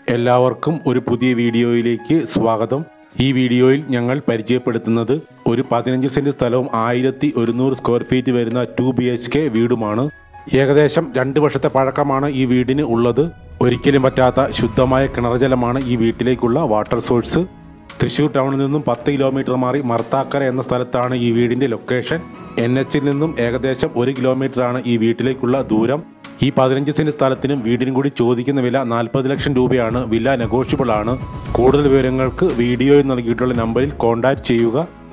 എല്ലാവർക്കും ഒരു പുതിയ വീഡിയോയിലേക്ക് സ്വാഗതം. ഈ വീഡിയോയിൽ ഞങ്ങൾ പരിചയപ്പെടുത്തുന്നത് ഒരു 15 സെന്റ് സ്ഥലവും 1100 സ്ക്വയർ ഫീറ്റ് വരുന്ന 2 BHK വീടുമാണ്. ഏകദേശം 2 വർഷത്തെ പഴക്കമാണ് ഈ വീടിന് ഉള്ളത്. ഒരിക്കലും പറ്റാത്ത ശുദ്ധമായ കിണർജലമാണ് ഈ വീട്ടിലേക്കുള്ള വാട്ടർ സോഴ്സ്. തൃശ്ശൂർ ടൗണിൽ നിന്നും 10 കിലോമീറ്റർ മാറി മർത്താക്കര എന്ന സ്ഥലത്താണ് ഈ വീടിൻ്റെ ലൊക്കേഷൻ. NH നിന്നും ഏകദേശം 1 കിലോമീറ്ററാണ് ഈ വീട്ടിലേക്കുള്ള ദൂരം. ഈ 15 സെന്റ് സ്ഥലത്തിനും വീടിനും കൂടി ചോദിക്കുന്ന വില 40 ലക്ഷം രൂപയാണ്. വില നെഗോഷ്യബിൾ ആണ്. കൂടുതൽ വിവരങ്ങൾക്ക് വീഡിയോയിൽ നൽകിയിട്ടുള്ള നമ്പറിൽ കോൺടാക്റ്റ് ചെയ്യുക.